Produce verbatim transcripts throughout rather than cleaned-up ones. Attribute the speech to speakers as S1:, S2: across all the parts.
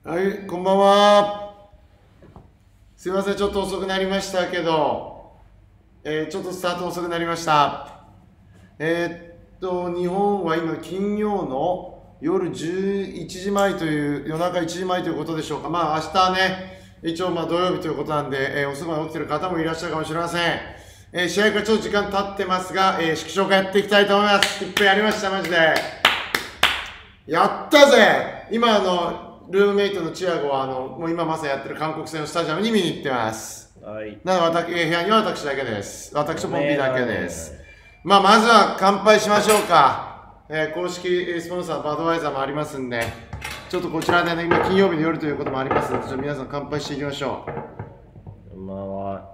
S1: はい、こんばんは。すいません、ちょっと遅くなりましたけど、えー、ちょっとスタート遅くなりました。えー、っと、日本は今、金曜の夜じゅういちじまえという、夜中いちじまえということでしょうか。まあ、明日ね、一応まあ土曜日ということなんで、えー、遅くまで起きてる方もいらっしゃるかもしれません。えー、試合からちょっと時間経ってますが、えー、縮小会やっていきたいと思います。いっぷんやりました、マジで。やったぜ。今、あの、ルームメイトのチアゴは、あの、もう今まさにやってる韓国戦のスタジアムに見に行ってます。
S2: はい。
S1: なので、私、部屋には私だけです。私とポンピーだけです。まあ、まずは乾杯しましょうか。えー、公式スポンサー、バドワイザーもありますんで、ちょっとこちらでね、今金曜日の夜ということもありますので、ちょっと皆さん乾杯していきましょう。
S2: こんばんは。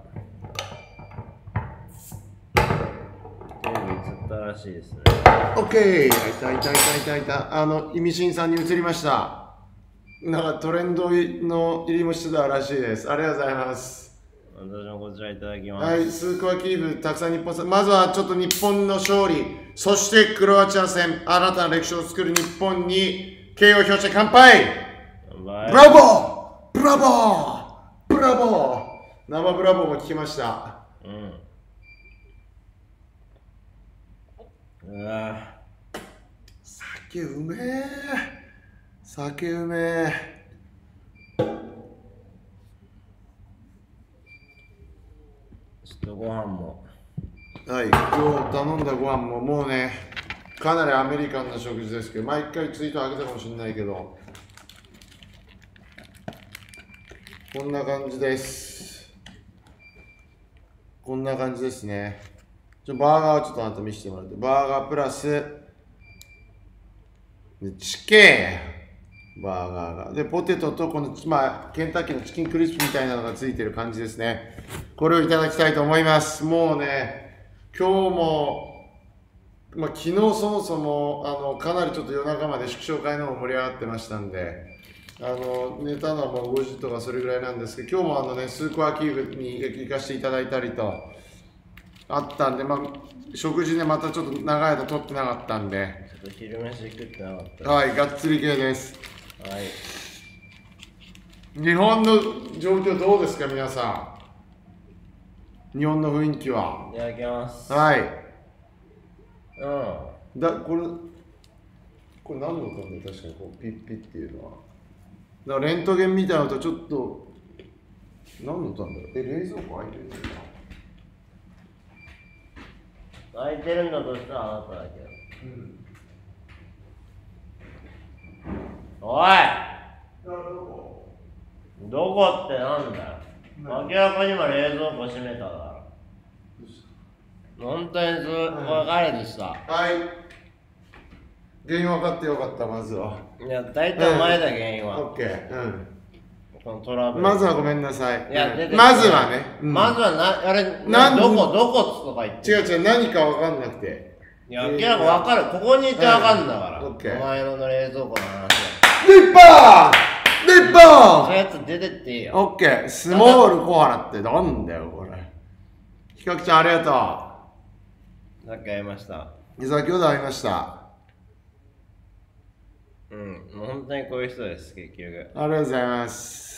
S2: テレビ映ったらしいですね。
S1: オッケー。いたいたいたいたいた。あの、イミシンさんに移りました。なんかトレンドの入りもしてたらしいです。ありがとうございます。
S2: 私もこちらいただきます。
S1: はい、スークワキーブ、たくさん日本戦、まずはちょっと日本の勝利、そしてクロアチア戦、新たな歴史を作る日本に敬意を表して乾杯。
S2: 乾杯。
S1: ブラボーブラボーブラボー。生ブラボーも聞きました。
S2: うん。うわ
S1: 酒うめえ。酒うめえ。
S2: ちょっとご飯も。
S1: はい、今日頼んだご飯ももうね、かなりアメリカンな食事ですけど、毎回ツイート上げたかもしれないけど、こんな感じです。こんな感じですね。ちょバーガーをちょっとあなた見せてもらって、バーガープラス、チケーバーガーが。で、ポテトとこの、まあ、ケンタッキーのチキンクリスプみたいなのがついてる感じですね。これをいただきたいと思います。もうね、今日も、まあ、昨日そもそも、あの、かなりちょっと夜中まで祝勝会の方盛り上がってましたんで、あの、寝たのはもうごじとかそれぐらいなんですけど、今日もあのね、スークアキーブに行かせていただいたりと、あったんで、まあ、食事でまたちょっと長い間取ってなかったんで、
S2: ちょっと昼飯食ってなかった。
S1: はい、がっつり系です。
S2: はい。
S1: 日本の状況どうですか、皆さん。日本の雰囲気は。
S2: いただきます。
S1: はい。
S2: うん。
S1: だ、これ、これ何の感じ？確かにこうピッピッっていうのは。だからレントゲンみたいなのとちょっと、何の歌なんだろう。え、冷蔵庫開いてるのかな。
S2: 空いてるんだとしたらあなただけど。
S1: うん。
S2: おい、
S1: どこ？
S2: どこってなんだよ。明らかに今冷蔵庫閉めただろ。本当にず、これ彼でした。
S1: はい。原因分かってよかった、まずは。
S2: いや、大体お前だ、原因は。
S1: オッケー。うん。
S2: このトラブル。
S1: まずはごめんなさい。
S2: いや、出て
S1: まずはね。
S2: まずはな、あれ、
S1: なん
S2: どこ、どことか言って。
S1: 違う違う、何か分かんなくて。
S2: いや、明らか分かる。ここにいて分かんだから。
S1: オッケー。
S2: お前の冷蔵庫の話は。
S1: 日本日本
S2: そういうやつ出てっていいよ。
S1: オッケー。スモールコアラってなんだよ、これ。ひかきちゃん、ありがと
S2: う。さっき会いました。
S1: 先ほど会いました。
S2: うん、もう本当にこういう人です、結局。
S1: ありがとうございます。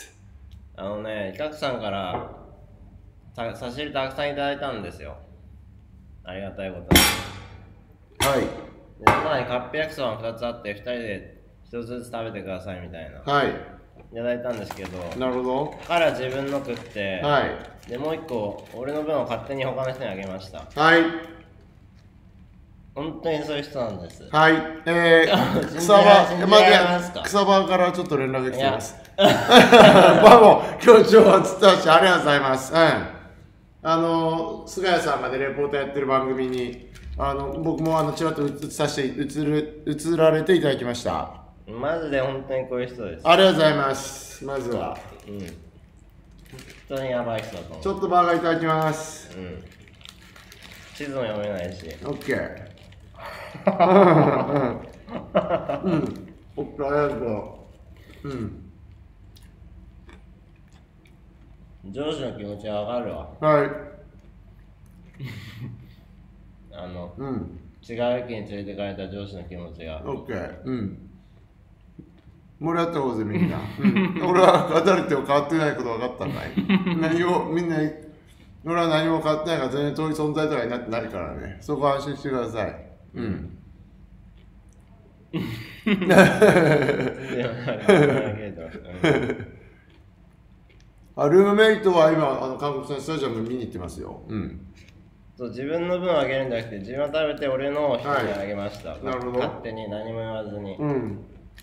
S2: あのね、イタクさんからた差し入れたくさんいただいたんですよ。ありがたいことに。
S1: はい。
S2: で、その中にカップ焼きそばがふたつあって、ふたりでひとつずつ食べてくださいみたいな。
S1: はい。
S2: いただいたんですけど、
S1: なるほど。
S2: 彼は自分の食って、
S1: はい。
S2: で、もう一個、俺の分を勝手に他の人にあげました。
S1: はい。
S2: 本当にそういう人なんです。
S1: はい。えー、草場、まで、草場からちょっと連絡来てます。バボ、今日超初登場ありがとうございます。うん。あの、菅谷さんがね、レポートやってる番組に、あの、僕もあの、ちらっと映させて、映る、映られていただきました。
S2: マジで本当にこういう人です。
S1: ありがとうございます。まずは。
S2: うん。本当にやばい人だと思う。
S1: ちょっとバーガーいただきます。
S2: うん。地図も読めないし。
S1: オッケー。うん。うん。オッケー、ありがとう。うん。
S2: 上司の気持ちはわかるわ。
S1: はい。
S2: あの、
S1: うん。
S2: 違う駅に連れてかれた上司の気持ちが。
S1: オッケー。うん。 盛り上がったことでみんな。うん、俺は語るって変わってないこと分かったんかい。何も、みんな、俺は何も変わってないから全然遠い存在とかになってないからね。そこは安心してください。うん。あ、ルームメイトは今、あの韓国戦スタジアム見に行ってますよ。うん。
S2: そう、自分の分をあげるんじゃなくて、自分は食べて俺のを人にあげました。はい、
S1: なるほど。
S2: 勝手に何も言わずに。うん。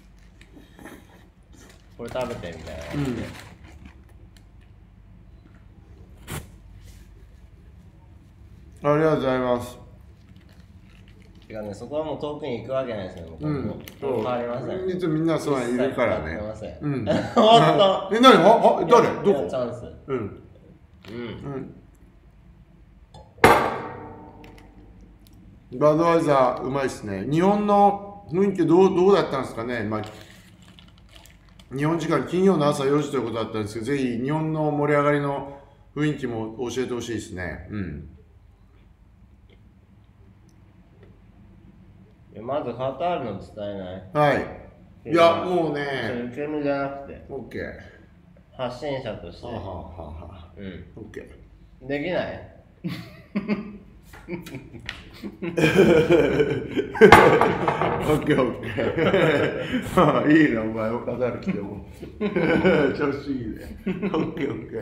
S2: これ食べてみたいな感じで。
S1: うん、ありがとうございます。
S2: てかね、そこはもう遠くに行くわけないですよ。うん。変わりません。
S1: いつみんなそういるからね。
S2: うん。終わった。
S1: え、何？あ、あ、誰？どこ？
S2: チャンス。
S1: うん。うん。うん。バドワイザーうまいっすね。日本の雰囲気どうどうだったんですかね。まあ、日本時間金曜の朝よじということだったんですけど、ぜひ日本の盛り上がりの雰囲気も教えてほしいですね。うん。
S2: まずカタールの伝え
S1: ない。はい。いや、もうね。
S2: 受け身じゃなくて。
S1: オッケー。
S2: 発信者として。
S1: はははは。うん。オッケ
S2: ー。できない
S1: オッケーオッケー。いいな、お前、カタール来ても。調子いいね。オッケーオッケー。オッケーオッケ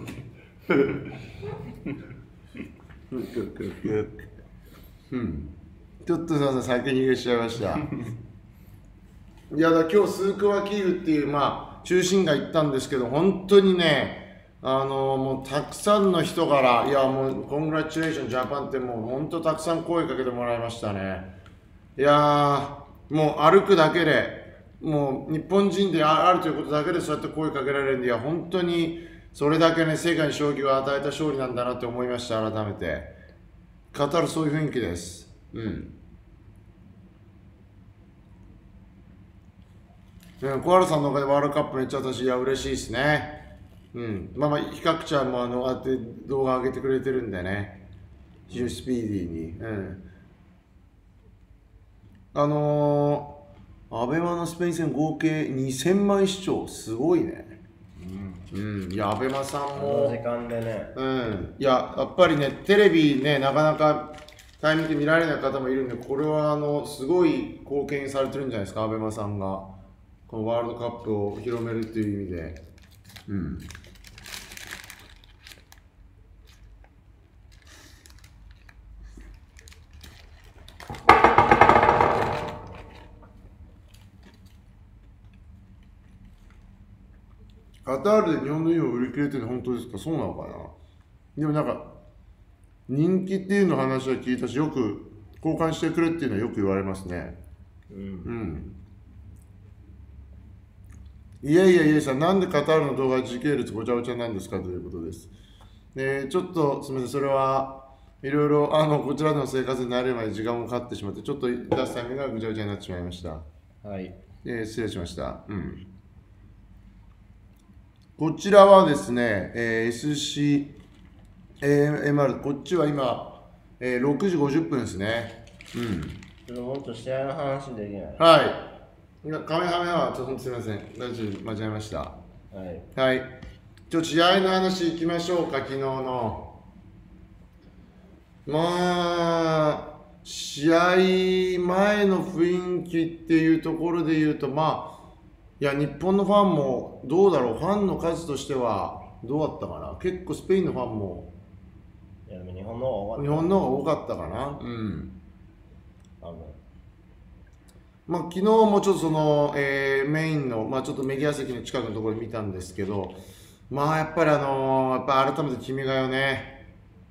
S1: ーオッケー。うん。ちょっとすみません、先に逃げしちゃいました。いやだ、今日スークワキーウっていう、まあ、中心街行ったんですけど、本当にね、あのもうたくさんの人から、いやもう、コングラチュレーションジャパンってもう本当たくさん声かけてもらいましたね。いやー、もう歩くだけで、もう日本人であるということだけでそうやって声かけられるんで、いや本当にそれだけね、世界に将棋を与えた勝利なんだなって思いました、改めて。カタールそういう雰囲気です。うん。うん、小原さんのおかげでワールドカップめっちゃ私、いや、嬉しいですね。うん。まあまあ、ひかくちゃんもあの、あって動画上げてくれてるんでね。非常にスピーディーに。うん。あのー、アベマのスペイン戦合計にせんまん視聴、すごいね。うん。うん。いや、アベマさんも。
S2: この時間でね。
S1: うん。いや、やっぱりね、テレビね、なかなかタイミングで見られない方もいるんで、これはあの、すごい貢献されてるんじゃないですか、アベマさんが。このワールドカップを広めるっていう意味で。うん。カタールで日本のユーを売り切れてるの本当ですか？そうなのかな。でもなんか、人気っていうの話は聞いたし、よく交換してくれっていうのはよく言われますね。うん。うん。いやいやいやさん、なんでカタールの動画時系列ごちゃごちゃなんですかということです。で、ちょっとすみません、それはいろいろあのこちらの生活になるまで時間もかかってしまって、ちょっと出すタイミングがぐちゃぐちゃになってしまいました。
S2: はい。
S1: えー、失礼しました。うん。こちらはですね、えー、エスシーエムアール、こっちは今、えー、ろくじごじゅっぷんですね。うん。
S2: ちょっともっと試合の話できない。
S1: はい。カメハメはちょっとすみません、ラジオ間違えました。はい。はい。ちょっと試合の話いきましょうか、昨日の。まあ、試合前の雰囲気っていうところで言うと、まあ、いや、日本のファンもどうだろう、ファンの数としてはどうだったかな。結構スペインのファンも、
S2: いやでも日本の方が多かった。
S1: 日本の方が多かったかな。うん。あのまあ、昨日もちょっとその、えー、メインの、まあ、ちょっとメディア席の近くのところで見たんですけど、まあやっぱりあのー、やっぱ改めて君が代ね、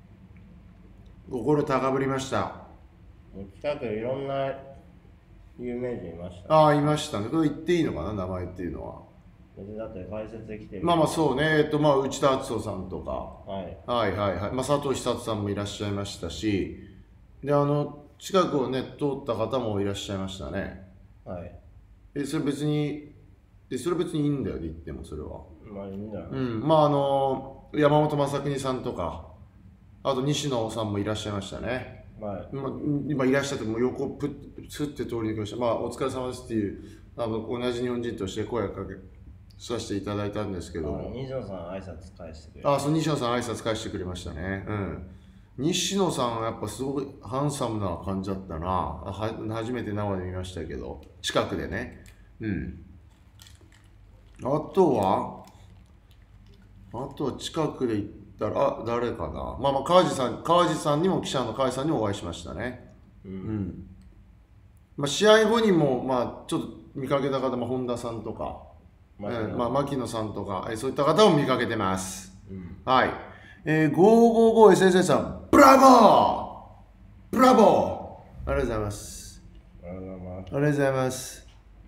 S1: 心高ぶりました。
S2: 近くいろんな有名人いました、ね。
S1: ああ、いましたね。これ言っていいのかな、名前っていうのは。
S2: だって解説で来てる。
S1: まあまあそうね、えっとまあ内田篤人さんとか、
S2: はい、
S1: はいはいはい、まあ、佐藤久人さんもいらっしゃいましたし、で、あの、近くをね、通った方もいらっしゃいましたね。
S2: はい。
S1: え、それ別に、え、それ別にいいんだよね、言ってもそれは。
S2: まあいいんだよ。
S1: うん、まああの、山本昌邦さんとか、あと西野さんもいらっしゃいましたね。はい。まあ、今いらっしゃって、もう横プッ、スッて通りに来ました。まあ、お疲れ様ですっていう、ああの同じ日本人として声をかけさせていただいたんですけども、
S2: 西野さん挨拶返してくれる。
S1: あ、そう、西野さん挨拶返してくれましたね。うん。西野さんはやっぱすごくハンサムな感じだったな。は初めて生で見ましたけど、近くでね。うん。あとは、あとは近くで行ったら、あ、誰かな。まあまあ、川地さん、川地さんにも記者の川地さんにもお会いしましたね。うん。うん、まあ、試合後にも、まあ、ちょっと見かけた方も本田さんとか、うん、まあ、牧野さんとか、えそういった方も見かけてます。うん、はい。えー、ごーごーごーエスエスエス さん、ブラボーブラボーありがとうございます。
S2: ありがとうございます。
S1: ありがとうございます。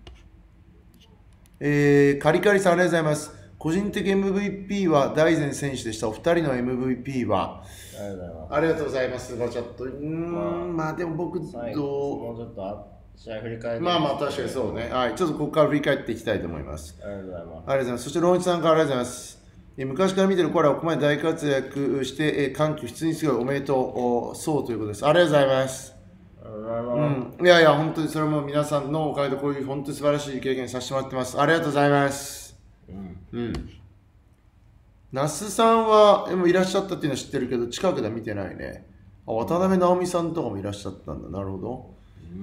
S1: えー、カリカリさんありがとうございます。個人的 エムブイピー は大然選手でした。お二人の エムブイピー はありがとうございます。まあ、ちょっと、うーん、まあ、まあ、でも僕と、
S2: もうちょっと試合振り返って。
S1: まあまあ、確かにそうね。はい、ちょっとここから振り返っていきたいと思います。
S2: ありがとうございます。あり
S1: がとうございます。そして、ロンイチさんからありがとうございます。昔から見てるコアラはここまで大活躍して、歓喜、普通にすごいおめでとう、そうということです。ありがとうございます。うん、いやいや、本当にそれも皆さんのおかげでこういう本当に素晴らしい経験させてもらってます。ありがとうございます。うん。うん。那須さんはもいらっしゃったっていうのは知ってるけど、近くでは見てないね。あ、渡辺直美さんとかもいらっしゃったんだ。なるほど。うん、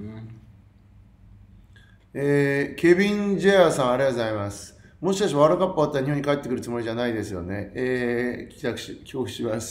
S1: えー、ケビン・ジェアさん、ありがとうございます。もしかしてワールドカップ終わったら日本に帰ってくるつもりじゃないですよね。えー、帰宅し、帰国します。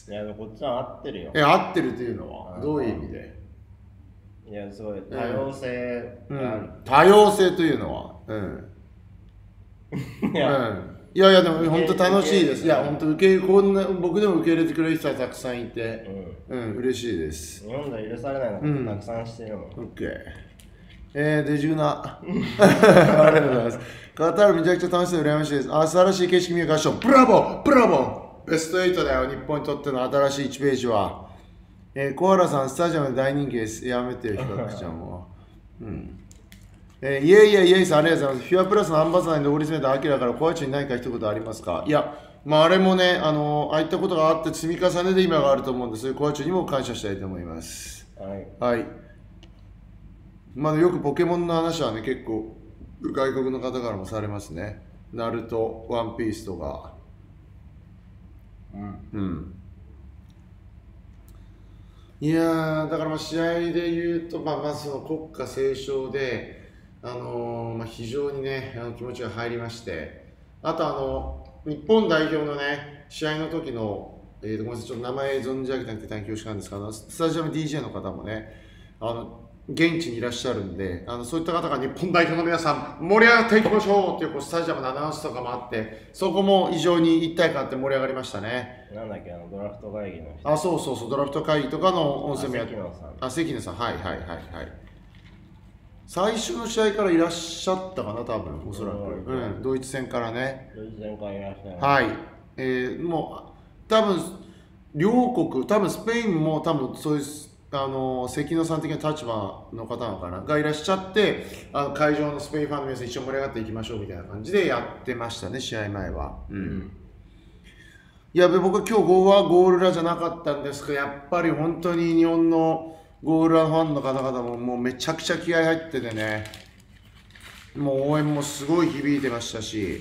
S2: いや、こっちは合ってるよ。
S1: え、合ってるというのはどういう意味で？
S2: いや、すごい多様性がある、うん。
S1: 多様性というのは、うん。いや、うん、いやいや、でも本当楽しいです。いや、本当受けこんな僕でも受け入れてくれる人はたくさんいて、うん、うん、嬉しいです。
S2: 日本では許されないのことたくさんしてるもん。
S1: オッケー。えー、デジューナ。ありがとうございます。カタールめちゃくちゃ楽しそうで羨ましいです。あ、素晴らしい景色見る合唱。ブラボーブラボーベストエイトだよ、日本にとっての新しいいちページは。えー、コアラさん、スタジアムで大人気です。やめてよ、ヒカクちゃんは。うん。えー、いえいえいえさん、ありがとうございます。フィアプラスのアンバサダーに上り詰めたアキラからコアチに何か一言ありますか？いや、まあ、あれもね、あのー、ああいったことがあって積み重ねで今があると思うんで、そういうコアチにも感謝したいと思います。はい。はい。まあ、よくポケモンの話はね、結構外国の方からもされますね。ナルト、ワンピースとか。うん。うん。いやー、だからまあ試合で言うと、まあ、まずその国歌斉唱で、あのーまあ、非常にね、あの気持ちが入りまして、あとあの、日本代表のね、試合の時の、えー、ごめんなさい、ちょっと名前存じ上げてなくて大変恐縮なんですけど、スタジアム ディージェー の方もね、あの、現地にいらっしゃるんで、あのそういった方が日本代表の皆さん盛り上がっていきましょうっていうこうスタジアムのアナウンスとかもあって、そこも非常に一体感あって盛り上がりましたね。
S2: なんだっけ、あのドラフト会議の人。
S1: あ、そうそうそう、ドラフト会議とかの音声もやって。
S2: 関野さん。
S1: あ、関野さん、はいはいはいはい。最初の試合からいらっしゃったかな、多分おそらく。うん、ドイツ戦からね。
S2: ドイツ戦からいらっしゃる。
S1: はい。えー、もう、多分両国、多分スペインも多分そういう。あの関野さん的な立場の方なのかながいらっしゃって、あの会場のスペインファンの皆さん一緒に盛り上がっていきましょうみたいな感じでやってましたね、試合前は。うん、いや僕は今日ゴーはゴールラじゃなかったんですが、やっぱり本当に日本のゴールラファンの方々ももうめちゃくちゃ気合入っててね、もう応援もすごい響いてましたし、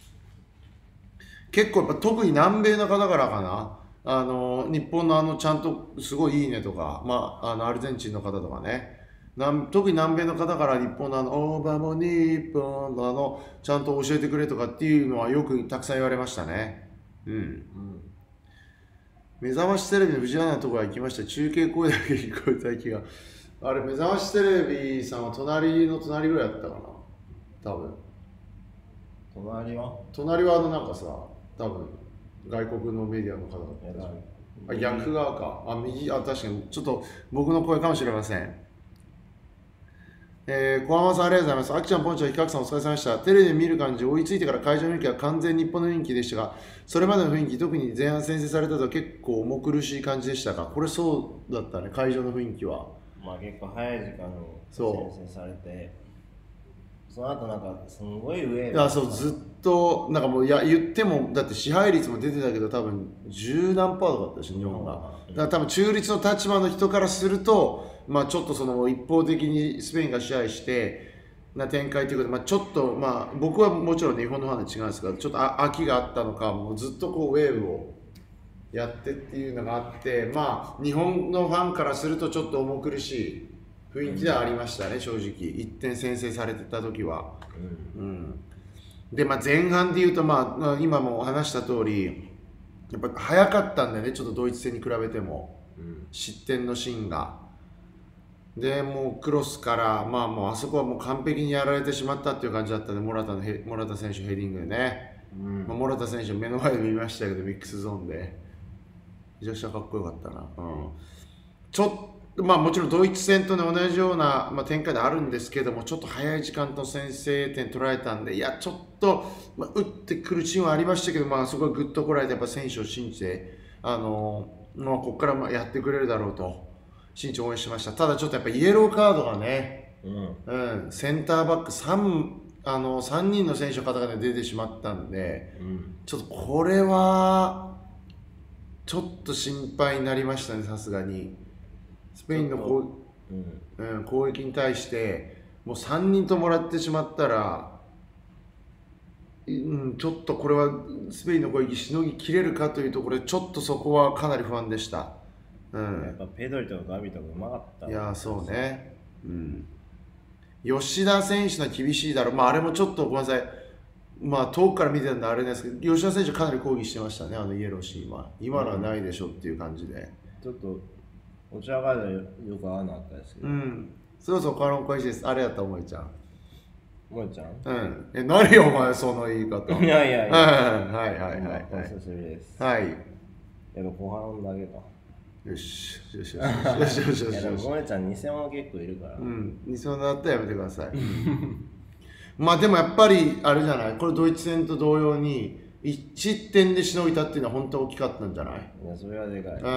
S1: 結構やっぱ特に南米の方からかな、あの日本のあのちゃんとすごいいいねとか、まあ、あのアルゼンチンの方とかね、特に南米の方から日本のあのオーバーも日本のあのちゃんと教えてくれとかっていうのはよくたくさん言われましたね。うん。うん、目覚ましテレビの藤原のところへ行きました。中継声だけ聞こえた気が。あれ、目覚ましテレビさんは隣の隣ぐらいだったかな。多分。
S2: 隣は
S1: 隣はあのなんかさ、多分。外国のメディアの方々あ、逆側か。あ、右、あ、確かに、ちょっと僕の声かもしれません。えー、小浜さんありがとうございます。あきちゃん、ポンちゃん、ひかくさんお疲れ様でした。テレビで見る感じ、追いついてから会場の雰囲気は完全に日本の雰囲気でしたが、それまでの雰囲気、特に前半先制されたと結構重苦しい感じでしたか？これそうだったね、会場の雰囲気は。
S2: まあ結構早い時間に先制されて。その後なんかすごい上
S1: いやそうずっとなんかもういや言ってもだって支配率も出てたけど多分十何パーとかだったし日本が、だから多分中立の立場の人からするとまあちょっとその一方的にスペインが支配してな展開ということで、まあ、ちょっと、まあ、僕はもちろん日本のファンで違うんですが、ちょっとあ飽きがあったのか、もうずっとこうウェーブをやってっていうのがあって、まあ、日本のファンからするとちょっと重苦しい雰囲気ではありましたね、正直。いってん先制されてた時は。うんうんで、まあ、前半でいうと、まあ、今も話した通り、やっぱ早かったんだよね、ちょっとドイツ戦に比べても、うん、失点のシーンが。で、もうクロスから、まあ、もうあそこはもう完璧にやられてしまったっていう感じだったんで、モラタのヘモラタ選手ヘディングでね、うんまあ、モラタ選手目の前で見ましたけど、ミックスゾーンで、めちゃくちゃかっこよかったな。うん、ちょっとまあ、もちろんドイツ戦と、ね、同じような、まあ、展開であるんですけども、ちょっと早い時間と先制点取られたんで、いや、ちょっと、まあ、打ってくるシーンはありましたけど、まあ、そこはぐっとこらえて、やっぱ選手を信じて、あのまあ、ここからまあやってくれるだろうと、信じて応援しました。ただ、ちょっとやっぱイエローカードがね、うんうん、センターバック 3, あのさんにんの選手の方が、ね、出てしまったんで、うん、ちょっとこれは、ちょっと心配になりましたね、さすがに。スペインのこう、うんうん、攻撃に対してもうさんにんともらってしまったら、うん、ちょっとこれはスペインの攻撃しのぎきれるかというところでちょっとそこはかなり不安でした、
S2: うん、やっぱペドリとかガビとかうまかった、
S1: いやそうね、うん、吉田選手の厳しいだろう、まあ、あれもちょっとごめんなさい、まあ、遠くから見てたんであれですけど、吉田選手かなり抗議してましたね、あのイエローシーンは。今のはないでしょっていう感じで、
S2: ちょっとお茶がよく合わなかったですけど。うん。
S1: そうそう、カロン小石です。あれやった、おもえちゃん。
S2: おもえちゃん
S1: うん。え、何よ、お前、その言い方。
S2: いやいやいや。
S1: はいはいはいはい。
S2: お久しぶりです。
S1: はい。
S2: やっぱ後半だけか。
S1: よし、よしよしよしよしよしよし。いや、で
S2: もおもえちゃん、偽物結構いるから。
S1: うん。偽物だったらやめてください。まあでもやっぱり、あれじゃない、これドイツ戦と同様に、いち失点でしのいたっていうのは本当大きかったんじゃない？
S2: いや、それはでかい。
S1: うん。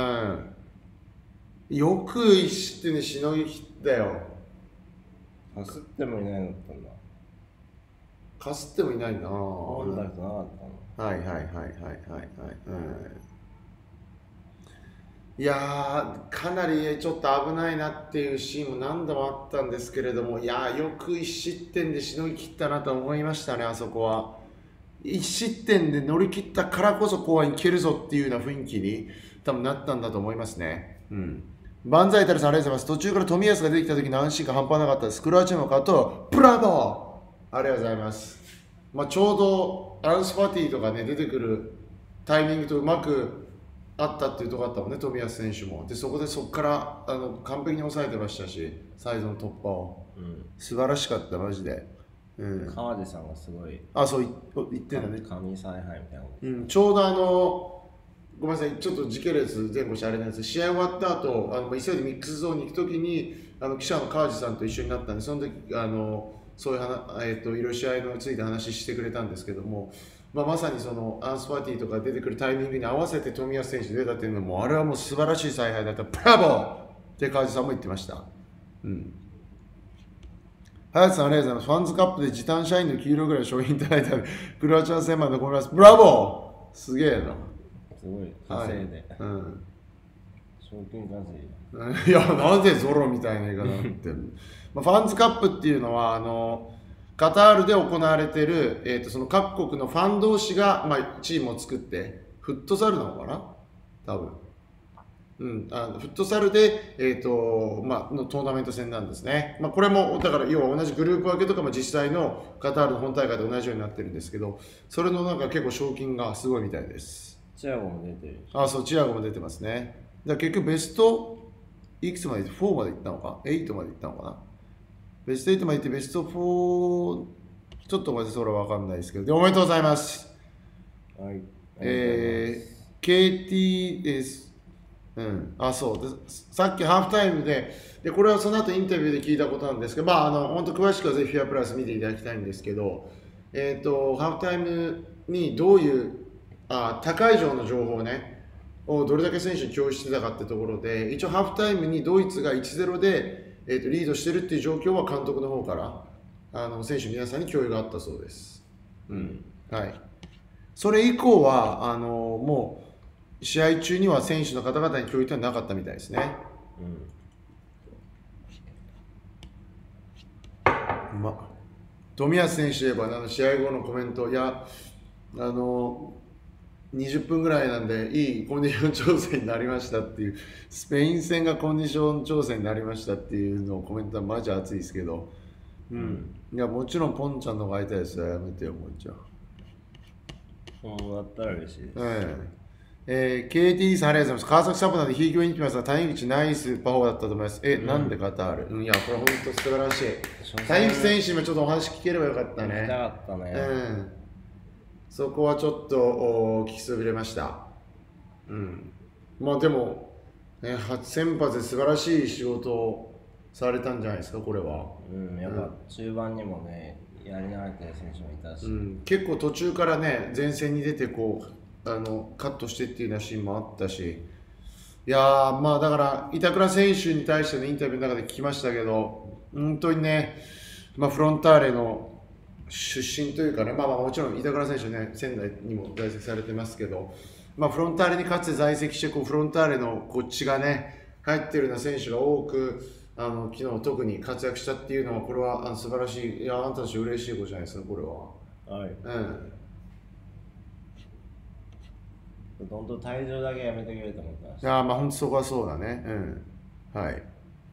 S1: よくいち失点でしのぎきったよ。
S2: かすってもいないのだったんだ。
S1: かすってもいないなぁ。
S2: コンタクトなかった
S1: の。はいはいはいはいはいはい。うん、いやー、かなりちょっと危ないなっていうシーンも何度もあったんですけれども、いやー、よくいち失点でしのぎきったなと思いましたね、あそこは。いち失点で乗り切ったからこそ後半いけるぞっていうような雰囲気に多分なったんだと思いますね。うん。万歳たるさんありがとうございます。途中から冨安が出てきた時の安心感半端なかったです。クロアチアの方とブラボーありがとうございます。まあ、ちょうどアンスファティとかね出てくるタイミングとうまくあったっていうところだったもんね、冨安選手も。で、そこでそこからあの完璧に抑えてましたし、サイドの突破を。うん、素晴らしかった、マジで。
S2: うん、川地さんがすごい。
S1: あ、そう言ってんだね。
S2: 神采配みたいな。
S1: うん、ちょうどあの、ごめんなさい、ちょっと時系列前後してあれなんです試合終わった後、あの急いでミックスゾーンに行くときにあの記者の川地さんと一緒になったんで、その時あのそういう話、えー、といろいろ試合について話してくれたんですけども、まあ、まさにそのアンスファティとか出てくるタイミングに合わせて冨安選手出たっていうのも、あれはもう素晴らしい采配だった、ブラボーって川地さんも言ってました。うん。林さんありがとうございます。ファンズカップで時短社員の黄色ぐらい商品いただいたクロアチア戦まで残ります。ブラボーすげえな。
S2: すごい稼いで、はい、うん、賞金稼
S1: いいやなぜゾロみたいな言い方になってるまあファンズカップっていうのはあのカタールで行われている、えー、とその各国のファン同士が、まあ、チームを作ってフットサルなのかな多分、うん、あのフットサルで、えーとまあ、のトーナメント戦なんですね、まあ、これもだから要は同じグループ分けとかも実際のカタールの本大会と同じようになってるんですけど、それのなんか結構賞金がすごいみたいです。
S2: チアゴも出てる。
S1: あ、そう、チアゴも出てますね。だから結局ベストいくつまでいってよんまでいったのかはちまでいったのかな。ベストはちまでいってベストよん、ちょっとまでそれは分かんないですけど、でおめでとうございます。はい。えー、ケーティーエス、うん、あ、そうで、さっきハーフタイムで、でこれはその後インタビューで聞いたことなんですけど、まあ、あの本当詳しくはぜひフィアプラス見ていただきたいんですけど、えっ、ー、と、ハーフタイムにどういうあ高い上の情報ねをどれだけ選手に共有してたかってところで、一応ハーフタイムにドイツが いちたいゼロ で、えー、とリードしてるっていう状況は監督の方からあの選手皆さんに共有があったそうです、うんはい、それ以降はあのもう試合中には選手の方々に共有ってはなかったみたいですね、うん、うまっ冨安選手で言えばあの試合後のコメント、いやあのにじゅっぷんぐらいなんでいいコンディション調整になりましたっていう、スペイン戦がコンディション調整になりましたっていうのをコメントはマジ熱いですけど、うん、いやもちろんポンちゃんの方が会いたいですよ。やめてよもうちゃん。
S2: そうだったら嬉しいです。
S1: ええー、ケーティー さんありがとうございます。川崎サポなんで引き分けに来ますが、谷口ナイスパフォーだったと思います。え、うん、なんでカタール、うん、いや、これ本当素晴らしい。谷口選手もちょっとお話聞ければよかったね。
S2: 聞きたかったね。
S1: うん。そこはちょっと聞きそびれました。うん。まあでも、ね、初先発で素晴らしい仕事をされたんじゃないですか、これは。
S2: うん、やっぱ中盤にもね、やり慣れてる選手もいたし、
S1: うん、結構途中からね、前線に出てこう、あのカットしてっていうようなシーンもあったし、いやー、まあだから、板倉選手に対してのインタビューの中で聞きましたけど、本当にね、まあ、フロンターレの出身というかね、まあ、まあもちろん板倉選手ね、仙台にも在籍されてますけど、まあ、フロンターレにかつて在籍してこうフロンターレのこっちがね入ってるような選手が多くあの昨日特に活躍したっていうのはこれはあの素晴らしい、いやあなたたち嬉しいことじゃないですかこれは。
S2: はい。
S1: うん。
S2: 本当退場だけやめてくれと思ったんです。
S1: いやまあ本当そこはそうだね。うん。はい。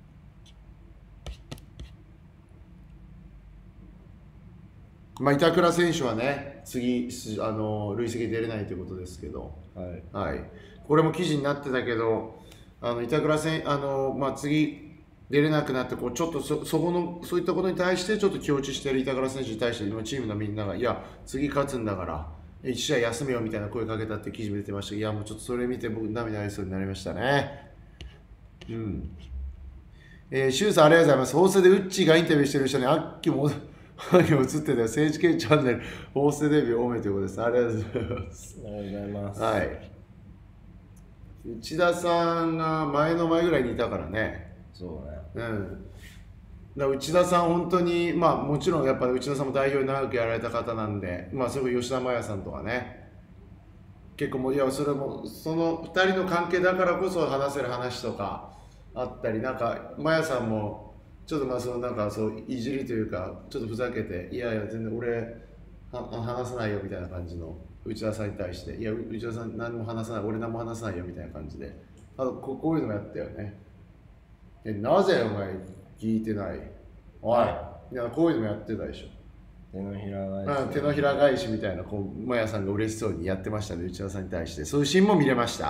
S1: まあ、板倉選手はね、次、あの累積出れないということですけど、
S2: はい
S1: はい、これも記事になってたけど、あの板倉選あの、まあ、次、出れなくなってこう、ちょっと そ, そこのそういったことに対して、ちょっと気落ちしている板倉選手に対して、今、チームのみんなが、いや、次勝つんだから、いち試合休めよみたいな声かけたって記事も出てましたけど、いや、もうちょっとそれ見て、僕、涙ありそうになりましたね。うん。えー、シュウさん、ありがとうございます。放送でウッチーがインタビューしてる人に、あっきも。映ってたよ。政治系チャンネル、放送デビュー多めということです。ありがとうございます。
S2: ありがとうございます。
S1: はい。内田さんが前の前ぐらいにいたからね。
S2: そうね。
S1: うん。だから内田さん、本当に、まあもちろんやっぱり内田さんも代表に長くやられた方なんで、まあそれこそ吉田麻也さんとかね。結構もう、いや、それも、そのふたりの関係だからこそ話せる話とかあったり、なんか、麻也さんも、ちょっとまあそのなんかそういじりというかちょっとふざけていやいや全然俺は話さないよみたいな感じの内田さんに対していや内田さん何も話さない俺何も話さないよみたいな感じであとここういうのもやったよね。えなぜお前聞いてないおい、はい、いやこういうのもやってたでしょ。
S2: 手のひら返し、
S1: まあ、手のひら返しみたいなこうマヤさんが嬉しそうにやってましたね内田さんに対して。そういうシーンも見れました。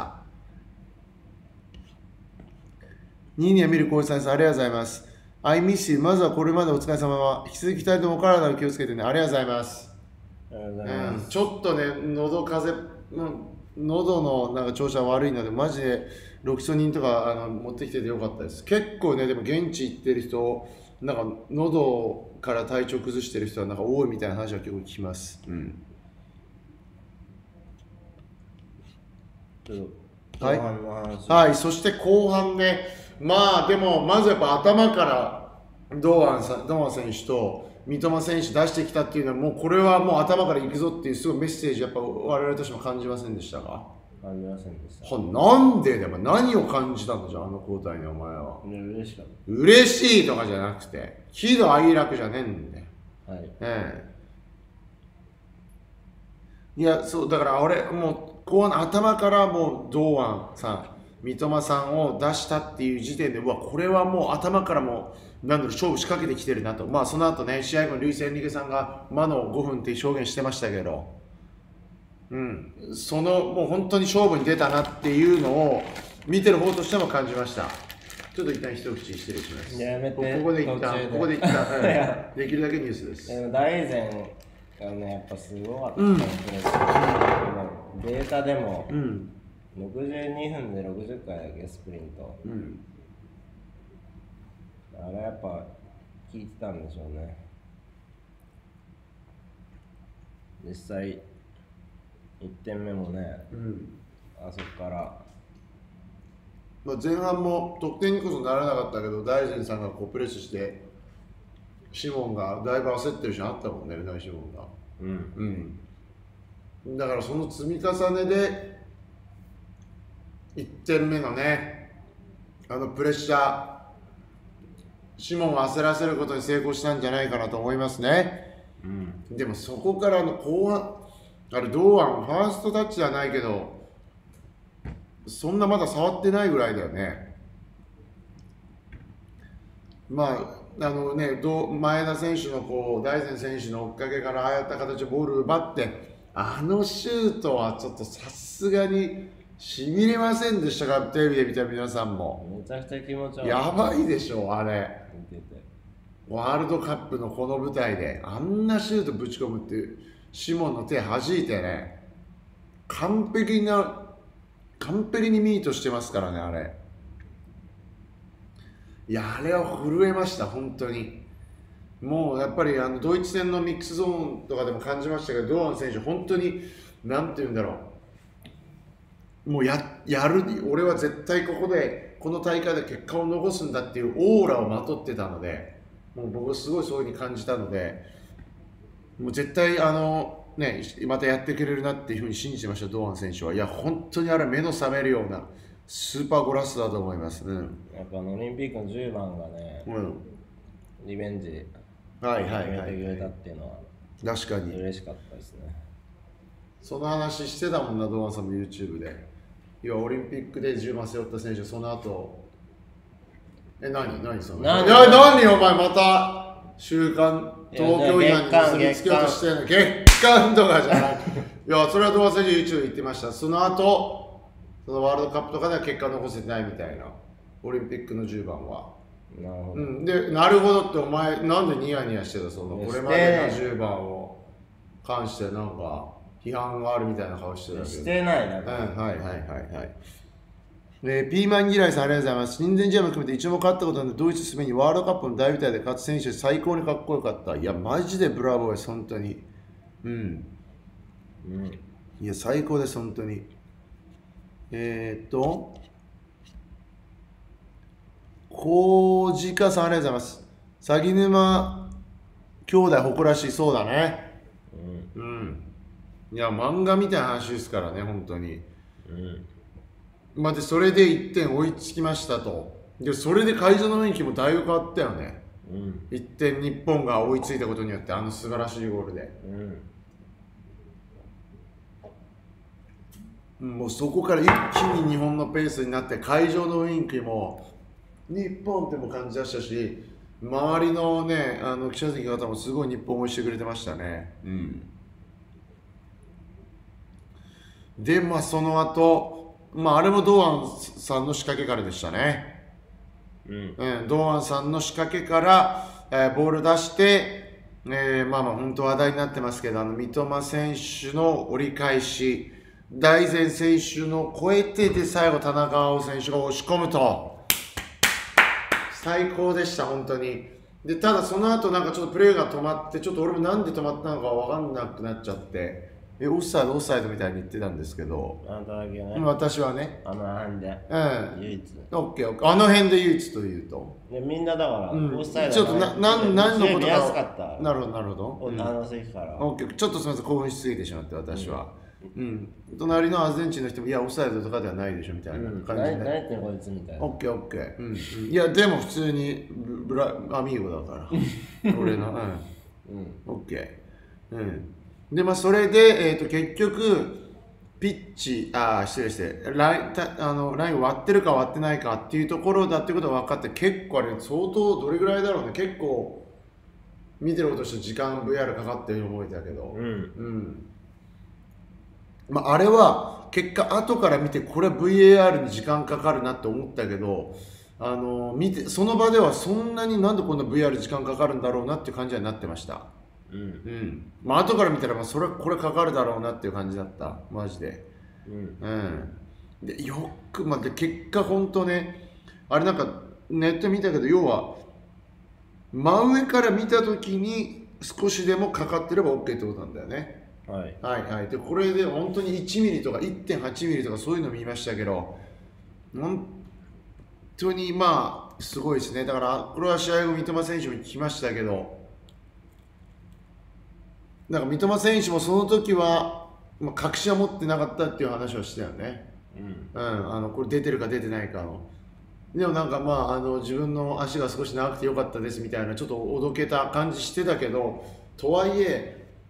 S1: ニーニャミルコウさんです。ありがとうございます。I miss you。まずはこれまでお疲れ様は。引き続きふたりとも体を気をつけてね。ありがとうございます。
S2: ありがとうございます。
S1: うん、ちょっとね、喉風邪、喉のなんか調子は悪いので、マジでロキソニンとかあの持ってきててよかったです。結構ね、でも現地行ってる人、なんか喉から体調崩してる人はなんか多いみたいな話は結構聞きます。うん。はい、はい、そして後半ね。まあでもまずやっぱ頭から堂安さん、堂安選手と三笘選手出してきたっていうのはもうこれはもう頭からいくぞっていうすごいメッセージやっぱ我々としても感じませんでしたか？
S2: 感じませんでした。
S1: はなんででも何を感じたのじゃあの交代にお前は。
S2: 嬉しかった。
S1: 嬉しいとかじゃなくて喜怒哀楽じゃねえんだよ。
S2: はい。
S1: ええ。いやそうだから俺もう後半頭からもう堂安さん。三笘さんを出したっていう時点で、うわ、これはもう頭からもなんだろう勝負仕掛けてきてるなと、まあその後ね、試合後にルイス・エンリケさんが魔のごふんっていう表現してましたけど、うん、そのもう本当に勝負に出たなっていうのを見てる方としても感じました。ちょっと一旦一口失礼します。
S2: やめて
S1: ここで一旦、ここで一旦、うん、できるだけニュースです。
S2: でも大然がね、やっぱすごかった、うん、データでも、うんろくじゅうにふんでろくじゅっかいだけスプリント、うん、あれやっぱ効いてたんでしょうね。実際いってんめもね、うん、あそこから、
S1: まあ、前半も得点にこそならなかったけど大然さんがこうプレスしてシモンがだいぶ焦ってるシーンあったもんね、うなぎシモンが、うんうん、だからその積み重ねでいってんめのね、あのプレッシャー、シモンを焦らせることに成功したんじゃないかなと思いますね。 でもそこからの後半、あれ堂安ファーストタッチじゃないけどそんなまだ触ってないぐらいだよね。まああのね、前田選手のこう大然選手の追っかけからああやった形でボール奪ってあのシュートはちょっとさすがにしびれませんでしたか？テレビで見た皆さんも。
S2: めちゃくちゃ気持ち悪い。
S1: やばいでしょあれ。
S2: 見てて
S1: ワールドカップのこの舞台であんなシュートぶち込むっていうシモンの手弾いてね、完璧な完璧にミートしてますからねあれ。いやあれは震えました本当に。もうやっぱりあのドイツ戦のミックスゾーンとかでも感じましたけど、堂安選手本当になんていうんだろう、もう や, やる俺は絶対ここでこの大会で結果を残すんだっていうオーラをまとってたので、もう僕はすごいそういう風に感じたので、もう絶対あのねまたやってくれるなっていう風に信じてました堂安選手は。いや本当にあれ目の覚めるようなスーパーゴラスだと思いますね。
S2: やっぱオリンピックのじゅうばんがね、うん、リベンジ
S1: はいはいはい、
S2: 決めてくれたっていうのは
S1: 確かに
S2: 嬉しかったですね。そ
S1: の話してたもんな堂安さんも YouTube で。いやオリンピックでじゅうばん背負った選手、その後え何何そのいや何お前また週刊東京違反に結びつけようとしてるの。月間とかじゃないいやそれは堂安選手 YouTube で言ってました。その後そのワールドカップとかでは結果残せてないみたいな、オリンピックのじゅうばんは。なるほど、うん、でなるほどってお前なんでニヤニヤしてた、そのこれまでのじゅうばんを関してなんか批判があるみたいな顔してたけど。
S2: してないな、うん、
S1: はいはいはいはい。えー、ピーマン嫌いさんありがとうございます。親善試合も含めて一度も勝ったことなんで、ドイツ、スペインにワールドカップの大舞台で勝つ選手最高にかっこよかった。いやマジでブラボーです、本当に。うん、うん、いや最高です本当に。えー、っとこうじかさんありがとうございます。鷺沼兄弟誇らしい。そうだね、うん、うん、いや漫画みたいな話ですからね本当に。うん、まあ、でそれでいってん追いつきましたと。でそれで会場の雰囲気もだいぶ変わったよね、うん、いってん日本が追いついたことによって、あの素晴らしいゴールで、うん、もうそこから一気に日本のペースになって、会場の雰囲気も日本っても感じ出したし、周りのねあの記者席の方もすごい日本を応援してくれてましたね、うん、でまあその後、まああれも堂安さんの仕掛けからでしたね、うんうん、堂安さんの仕掛けから、えー、ボール出して、えー、まあまあ本当話題になってますけど、あの三笘選手の折り返し、大然選手の超えてで最後田中碧選手が押し込むと、最高でした本当に。でただその後なんかちょっとプレーが止まって、ちょっと俺もなんで止まったのか分かんなくなっちゃって、えオフサイドオフサイドみたいに言ってたんですけど、あんただけね、私はね
S2: あの辺で、うん、唯一
S1: オッケーオッケー、あの辺で唯一というと、
S2: いやみんなだから、うん、オフサイド
S1: ちょっとな何何のこと
S2: か、
S1: なるほどなるほど、
S2: あの席から、
S1: オッケー、ちょっとすみません興奮しすぎてしまって私は、うん、うん、隣のアルゼンチンの人もいやオフサイドとかではないでしょみたいな感じで、何
S2: やってんこいつみたいな、
S1: オッケーオッケー、うん、いやでも普通にブラアミーゴだから俺の、うん、うん、オッケー、うん、でまあそれで、えー、と結局ピッチあ失礼してラインたあのラインを割ってるか割ってないかっていうところだっていうことが分かって、結構あれ相当どれぐらいだろうね、結構見てることして時間 ブイアール かかってるように覚えたけど、うん、うん、まあ、あれは結果後から見てこれは ブイエーアール に時間かかるなって思ったけど、あの見てその場ではそんなになんでこんな ブイアール 時間かかるんだろうなっていう感じになってました。うん、うん、まあ後から見たらまあそれこれかかるだろうなっていう感じだったマジで、うん、うん、でよくまあで結果本当ね、あれなんかネット見たけど、要は真上から見た時に少しでもかかってれば OK ってことなんだよね。はい、はいはいでこれで本当にいちミリとか いってんはちミリとかそういうの見ましたけど、本当にまあすごいですね。だからこれは試合後三笘選手も聞きましたけど、なんか三笘選手もその時は、まあ、確信は持ってなかったっていう話をしたよね、うん、うん、あのこれ出てるか出てないかの。でもなんかまああの自分の足が少し長くてよかったですみたいなちょっとおどけた感じしてたけど、とはいえ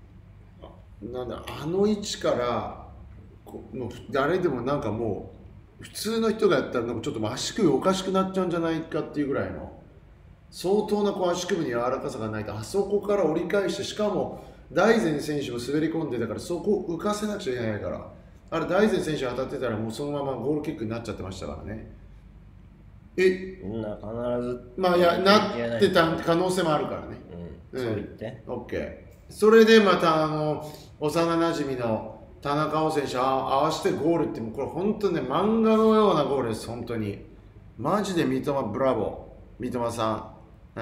S1: なんだあの位置からこもう誰でもなんかもう普通の人がやったらなんかちょっと足首おかしくなっちゃうんじゃないかっていうぐらいの相当なこう足首に柔らかさがないとあそこから折り返してしかも大然選手も滑り込んでたからそこを浮かせなくちゃいけないからあれ大然選手が当たってたらもうそのままゴールキックになっちゃってましたからね。え
S2: みんな必ず
S1: まあいやなってた可能性もあるからね。
S2: うん、そう言って。
S1: オッケー。それでまたあの幼なじみの田中碧選手あ合わせてゴールってもうこれ本当ね漫画のようなゴールです本当に。マジで三笘ブラボー三笘さん。うん。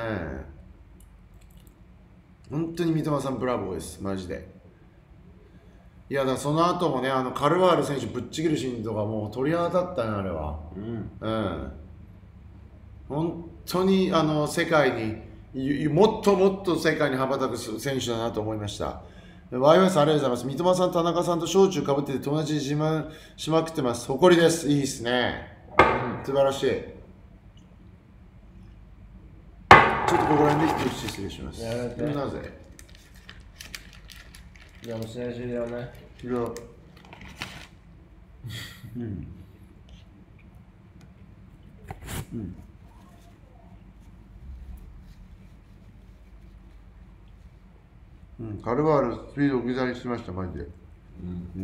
S1: 本当に三笘さんブラボーですマジで。いやだからその後もねあのカルバール選手ぶっちぎるシーンとかもう鳥肌立ったねあれは。
S2: うん。
S1: うん。本当にあの世界にもっともっと世界に羽ばたく選手だなと思いました。ワイワイさんありがとうございます。三笘さん、田中さんと小中かぶってて友達に自慢しまくってます。誇りです。いいですね。うん、素晴らしい。ちょっとここら辺で一口失礼します。
S2: やめて。
S1: なぜ
S2: いやもう試合終了ね。
S1: いや。うん。うん。うん、カルバールスピード置き去りしましたマジで。うん。うん。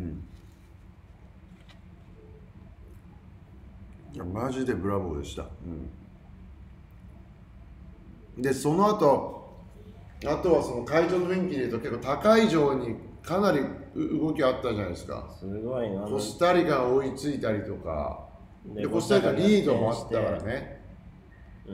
S1: いやマジでブラボーでした。うん。でその後あとはその会場の雰囲気で言うと結構高い場にかなり動きあったじゃないですか。
S2: すごいな。
S1: コスタリカが追いついたりとかでコスタリカリードもあったからね。うん。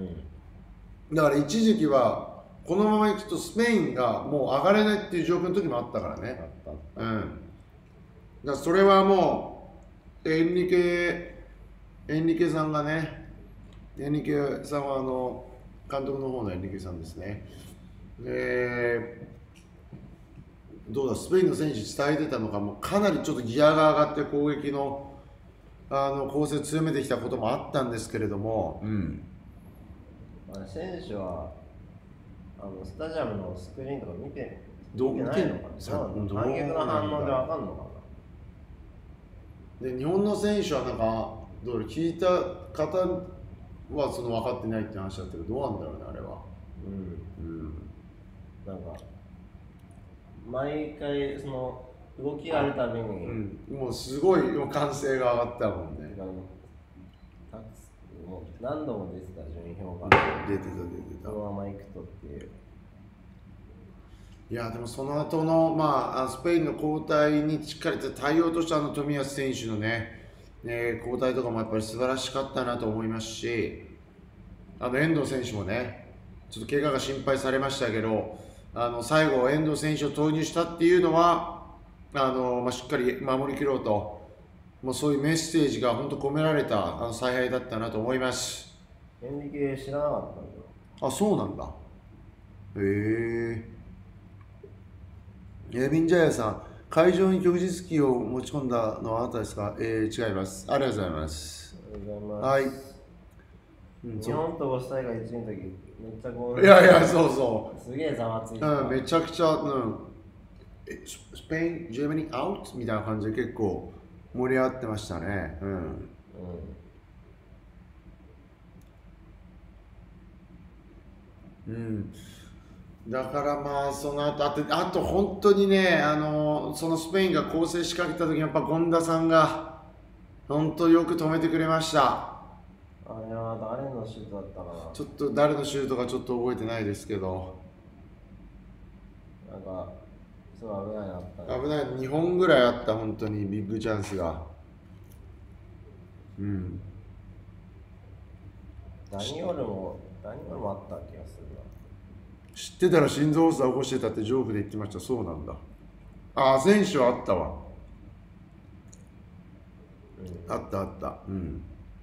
S1: だから一時期はこのままいくとスペインがもう上がれないっていう状況の時もあったからね。あったうん。だからそれはもうエンリケエンリケさんがね、エンリケさんはあの監督の方のエンリケさんですね。でどうだスペインの選手伝えてたのかもうかなりちょっとギアが上がって攻撃のあの構成を強めてきたこともあったんですけれども、うん。
S2: 選手はあのスタジアムのスクリーンとか見て
S1: どう
S2: 見てないのかな。観客の反応でわかんのか
S1: な。で日本の選手はなんかどう聞いた方はその分かってないって話だったけどどうなんだろうねあれは。うん。うん。
S2: なんか毎回その動きがあるたびに、
S1: うん、もうすごい歓声が上がったもんね。
S2: もう何度も出てた順位表が
S1: 出てた出てた
S2: このまま行くとっていう。
S1: いやでもその後のまあスペインの交代にしっかりと対応としたあの冨安選手のね、ね交代とかもやっぱり素晴らしかったなと思いますし、あの遠藤選手もねちょっと怪我が心配されましたけど、あの最後遠藤選手を投入したっていうのはあの、まあ、しっかり守りきろうと。もうそういうメッセージが本当込められたあの采配だったなと思います。
S2: エンリケ知らなかったんだよ。
S1: あ、そうなんだ。へえ。エビンジャイアさん、会場に旭日旗を持ち込んだのはあなたですか？えー、違います。ありがとうございます。
S2: ありがとうございます。
S1: はい。
S2: うん、日本とコスタリカいちいの時、めっちゃこう。
S1: いやいや、そうそう。
S2: すげえざわついて。
S1: うん、めちゃくちゃ、うん。スペイン、ジェーマニーアウトみたいな感じで結構。盛り上がってましたね。うん。うん、うん。だからまあその後あとあと本当にねあのそのスペインが攻勢仕掛けた時やっぱ権田さんが本当よく止めてくれました。あ
S2: れは誰のシュートだったかな。
S1: ちょっと誰のシュートかちょっと覚えてないですけど。
S2: なんか。そう危ないなったね、
S1: 危ないにほんぐらいあった本当にビッグチャンスが。うん。
S2: ダニオルもダニオルもあった気がするな。
S1: 知ってたら心臓発作起こしてたってジョークで言ってました。そうなんだ。ああ選手はあったわ。うん、あったあった。うん。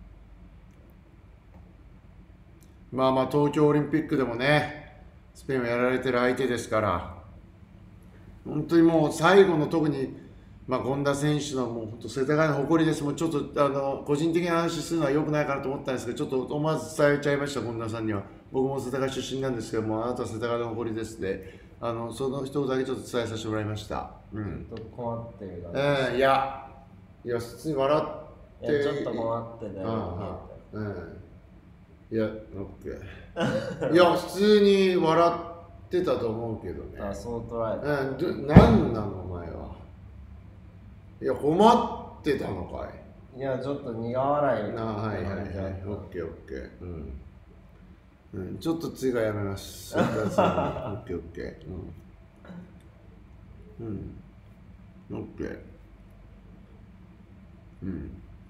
S1: まあまあ東京オリンピックでもねスペインはやられてる相手ですから。本当にもう最後の特に、まあ、権田選手のもう本当世田谷の誇りです。もうちょっとあの個人的な話するのは良くないかなと思ったんですけど、ちょっと思わず伝えちゃいました。権田さんには僕も世田谷出身なんですけども、あなたは世田谷の誇りですで、 あのその一言だけちょっと伝えさせてもらいました。うん。
S2: ちょっと困ってる
S1: えー、いや、いや、普通に笑って。
S2: いや、ちょっと困ってたよ。
S1: うん。いや、オッケー。いや、普通に笑ってたと思うけどね。
S2: あ、そう捉えた。
S1: うん、ど、なんなの、お前は。いや、困ってたのかい。
S2: いや、ちょっと苦笑い。
S1: あ、はいはいはい。オッケーオッケー。うん。うん、ちょっと次がやめます。オッケーオッケー。うん。うん。オッケー。うん。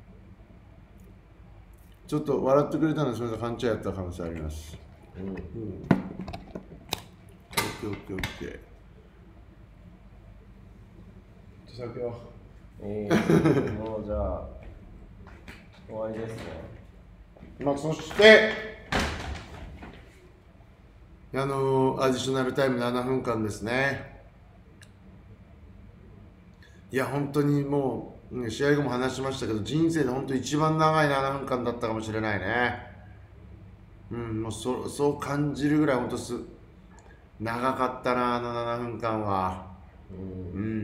S1: ちょっと笑ってくれたのでそれが勘違いやった可能性あります。うん。うん。オッケーオッケーオッケー。手先は。
S2: ええー、もうじゃあ終わりですね。
S1: まあそして。あのアディショナルタイムななふんかんですね。いや本当にもう試合後も話しましたけど、人生で本当一番長いななふんかんだったかもしれないね。うん、もう そ, そう感じるぐらい本当す長かったな、あのななふんかんは。うん、うん、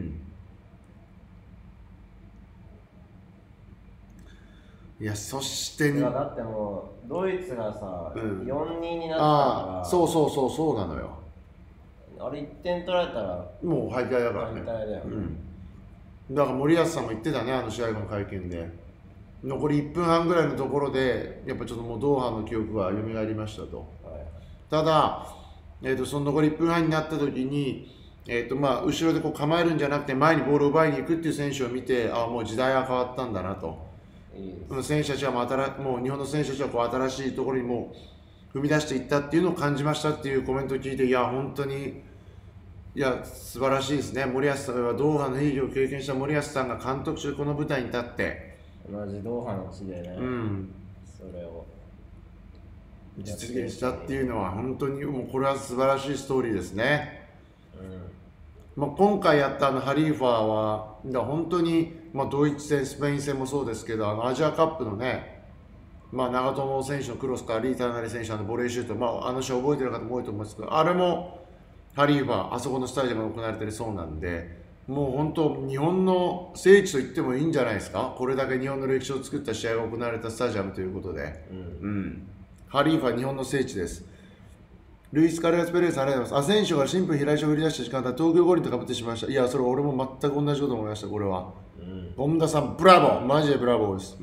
S1: いやそして
S2: にだってもうドイツがさ、うん、よんたいにになったから。
S1: そうそうそうそうなのよ。
S2: あれいってん取られたら
S1: もう敗退だからね。
S2: 敗退だよ、
S1: うん、だから森保さんも言ってたね、あの試合後の会見で。残りいっぷんはんぐらいのところでやっぱちょっともうドーハの記憶が蘇りましたと。はい、ただ、えー、とその残りいっぷんはんになった時に、えーとまあ、後ろでこう構えるんじゃなくて前にボールを奪いに行くっていう選手を見て、ああもう時代は変わったんだなと。選手たちはもう新もう日本の選手たちはこう新しいところにもう踏み出していったっていうのを感じましたっていうコメントを聞いて、いや本当にいや素晴らしいですね。森保さんはドーハの悲劇を経験した森保さんが監督としてこの舞台に立って
S2: 同じドーハの地でね、うん、それを
S1: 実現したっていうのは本当にもうこれは素晴らしいストーリーですね。うん、まあ、今回やったあのハリーファーは本当に、まあ、ドイツ戦スペイン戦もそうですけど、あのアジアカップのね、まあ、長友選手のクロスからリーターナリ選手のボレーシュート、まあ、あの試合覚えてる方も多いと思いますけど、あれもハリーファーあそこのスタジアムで行われてるそうなんで、もう本当日本の聖地と言ってもいいんじゃないですか。これだけ日本の歴史を作った試合が行われたスタジアムということで、うん、うん、ハリーファー日本の聖地です。ルイス・カレアス・ペレイさんありがとうございます。アセンショがシンプルに平井を振り出した時間帯、東京五輪とかぶってしまいました。いや、それ俺も全く同じこと思いました、これは。うん、本田さん、ブラボー、マジでブラボーです。うん。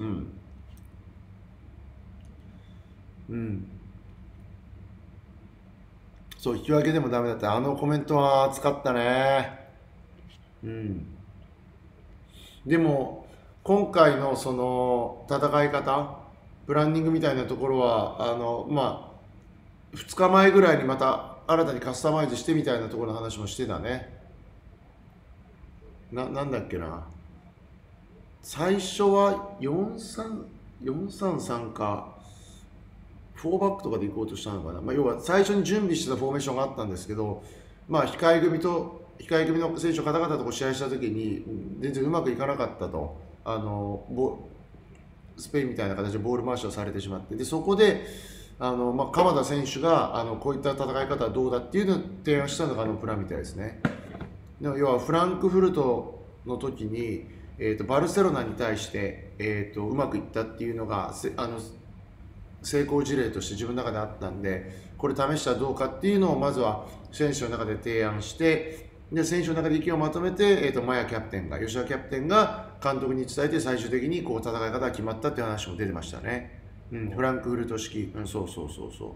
S1: うん。そう、引き分けでもダメだった。あのコメントは熱かったね。うん。でも、今回のその戦い方、プランニングみたいなところは、あの、まあ、ふつかまえぐらいにまた新たにカスタマイズしてみたいなところの話もしてたね。な、なんだっけな。最初はよんさんさんか、フォーバックとかで行こうとしたのかな。まあ、要は最初に準備してたフォーメーションがあったんですけど、まあ、控え組と、控え組の選手の方々とこう試合したときに、全然うまくいかなかったと。あの、ボスペインみたいな形でボール回しをされてしまって。で、そこで、あのまあ、鎌田選手があのこういった戦い方はどうだっていうのを提案したのがあのプランみたいですね。で要はフランクフルトの時に、えー、とバルセロナに対して、えー、とうまくいったっていうのがあの成功事例として自分の中であったんで、これ試したらどうかっていうのをまずは選手の中で提案して、で選手の中で意見をまとめて、えー、とマヤキャプテンが吉田キャプテンが監督に伝えて最終的にこう戦い方が決まったっていう話も出てましたね。うん、フランクフルト式、うん、そうそうそうそう、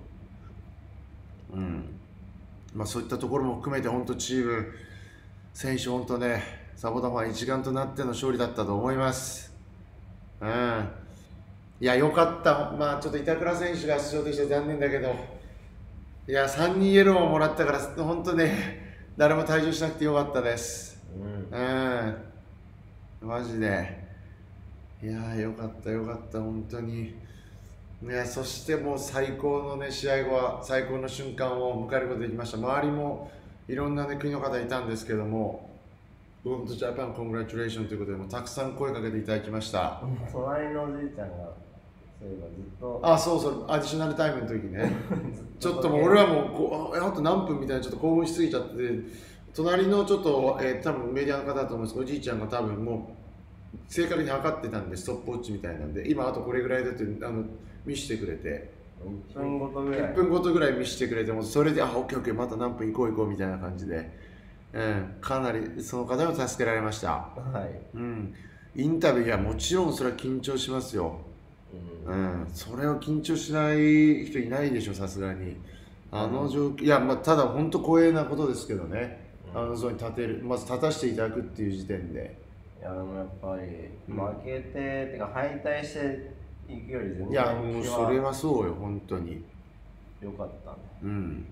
S1: うんまあ、そういったところも含めて本当チーム選手本当ねサポタファン一丸となっての勝利だったと思います。うん、いやよかった。まあちょっと板倉選手が出場できて残念だけど、いやさんにんイエローをもらったから本当ね誰も退場しなくてよかったです。うん、うん、マジでいやよかったよかった本当に。いやそしてもう最高の、ね、試合後は最高の瞬間を迎えることができました。周りもいろんな、ね、国の方いたんですけども、本当ジャパンコングラチュレーションということでもたくさん声かけていただきました。
S2: 隣のおじいちゃんがそういえばずっと
S1: あ、そうそう、アディショナルタイムの時ねちょっともう俺はもうこうあと何分みたいなちょっと興奮しすぎちゃって隣のちょっと、えー、多分メディアの方だと思うんですけどおじいちゃんが多分もう正確に測ってたんでストップウォッチみたいなんで今あとこれぐらいだってあの見せてくれて
S2: いっぷんごとぐらい
S1: いっぷんごとぐらい見せてくれてもそれであオッケーオッケーまた何分行こう行こうみたいな感じで、うん、かなりその方にも助けられました、
S2: はい
S1: うん、インタビューはもちろんそれは緊張しますよ、うん、それを緊張しない人いないでしょさすがにあの状況いや、まあ、ただ本当光栄なことですけどね、うん、あの像に立てるまず立たせていただくっていう時点で
S2: いやでもやっぱり負けて、うん、てか敗退していくより全然
S1: いやもうそれはそうよ本当に
S2: よかったね
S1: うん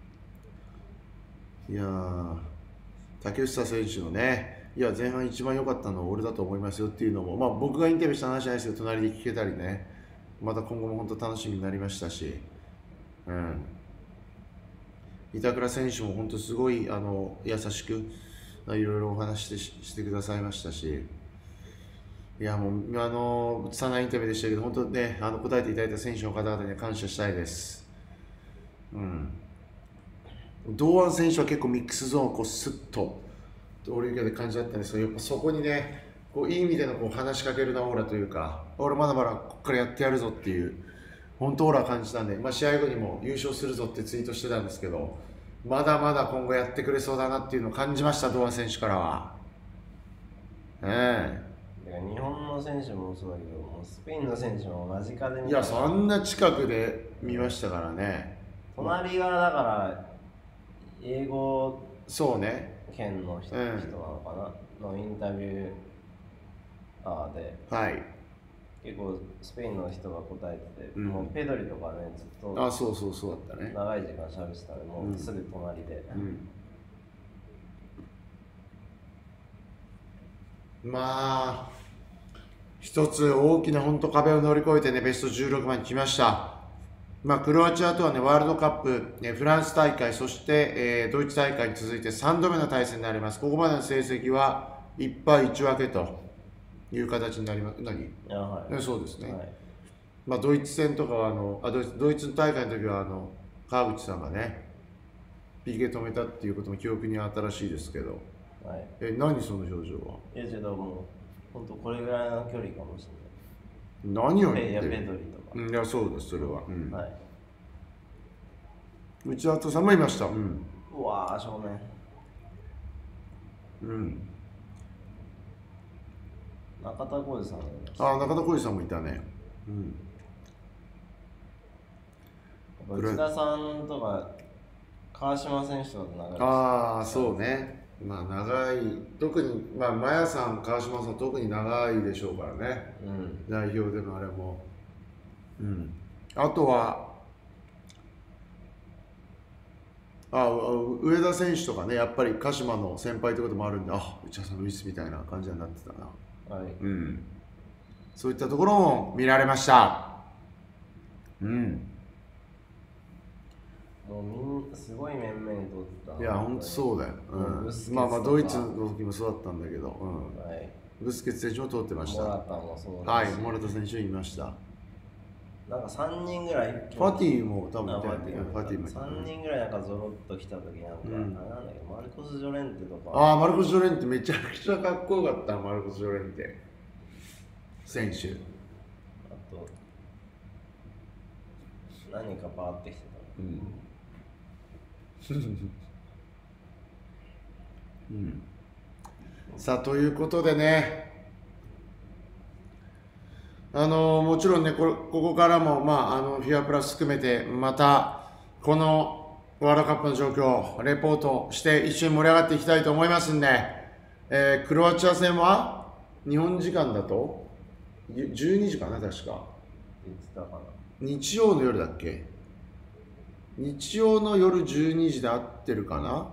S1: いやー竹内選手のねいや前半一番良かったのは俺だと思いますよっていうのもまあ僕がインタビューした話じゃないですけど隣で聞けたりねまた今後も本当楽しみになりましたしうん板倉選手も本当すごいあの優しくいろいろお話してしてくださいましたしいやもうあのつたないインタビューでしたけど本当ねあの答えていただいた選手の方々には感謝したいです。うん。堂安選手は結構ミックスゾーンをこうスッと俺以外で感じだったんですけどやっぱそこにねこういい意味でのこう話しかけるなオーラというか俺まだまだここからやってやるぞっていう本当オーラを感じたんで、まあ、試合後にも優勝するぞってツイートしてたんですけどまだまだ今後やってくれそうだなっていうのを感じました堂安選手からは。ええ
S2: 日本の選手もそうだけどもうスペインの選手も間近で見
S1: たいやそんな近くで見ましたからね
S2: 隣がだから英語
S1: そうね
S2: 圏の人,、うん、人なのかなのインタビュアーで、
S1: はい、
S2: 結構スペインの人が答えてて、
S1: うん、
S2: もうペドリとかねずっと
S1: あそうそうそうだったね
S2: 長い時間しゃべってたねもうすぐ隣で、
S1: うん、まあ一つ大きな本当壁を乗り越えてねベストじゅうろくばんに来ました。まあ、クロアチアとはねワールドカップ、ね、フランス大会そして、えー、ドイツ大会に続いてさんどめの対戦になります。ここまでの成績はいっぱいいち分けという形になります。何？
S2: あ、はい、
S1: そうですね、はい、
S2: ま
S1: あ、ドイツ戦とかはあのあドイツドイツ大会の時はあの川口さんがね ピーケー 止めたっていうことも記憶に新しいですけど、
S2: はい、
S1: え何その表情は？
S2: いやけどもう本当これぐらいの距離かもし
S1: れない。何を言ってる？
S2: いやペドリとか。
S1: いやそうですそれは。うん、
S2: はい。
S1: 内田さんもいました。うん。
S2: うわー正
S1: 面。うん。
S2: 中田浩二さんもいました。
S1: ああ中田浩二さんもいたね。うん。
S2: 内田さんとか川島選手とかと長いです。
S1: ああそうね。まあ長い特にまあマヤさん川島さん特に長いでしょうからね。うん。代表でのあれも。うん。あとは。あ上田選手とかねやっぱり鹿島の先輩ってこともあるんであ内田さんのウィスみたいな感じになってたな、はいうん、そういったところも見られましたうん
S2: もうみんなすごい面々にとった
S1: いやほんとそうだよ、うん、まあまあドイツの時もそうだったんだけど、うんはい、ブスケツ選手も通ってました
S2: モラタもそう
S1: だしはいモラタ選手いました
S2: なんかさんにんぐらい
S1: ファティも多分いたよ
S2: ね。ファティもさんにんぐらいなんかゾロッと来た時なんか、うん、なんだっけマルコス・ジョレンテとか。
S1: ああマルコス・ジョレンテめちゃくちゃかっこよかったマルコス・ジョレンテ選手。
S2: あと何かバーってきてた。うん。
S1: うん。さあということでね。あのもちろんねこ、ここからも、まあ、あのフィアプラス含めてまたこのワールドカップの状況レポートして一緒に盛り上がっていきたいと思いますんで、えー、クロアチア戦は日本時間だとじゅうにじかな確か日曜の夜だっけ日曜の夜じゅうにじで合ってるかな